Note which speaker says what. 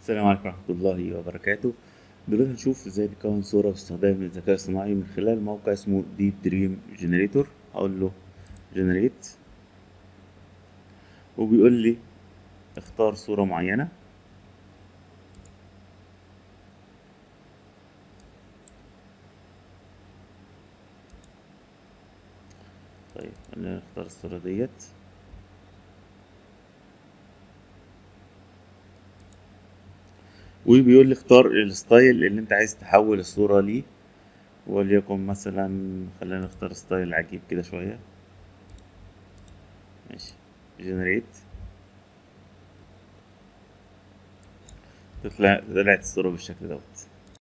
Speaker 1: السلام عليكم ورحمة الله وبركاته. دلوقتي هنشوف ازاي نكون صورة باستخدام الذكاء الصناعي من خلال موقع اسمه ديب دريم جنريتور. هقول له جنريت، وبيقول لي اختار صورة معينة. طيب خلينا نختار الصورة ديت، وبيقول لي اختار الستايل اللي انت عايز تحول الصورة ليه، وليكن مثلا خلينا نختار ستايل عجيب كده شوية. ماشي، جنريت. طلعت الصورة بالشكل دوت.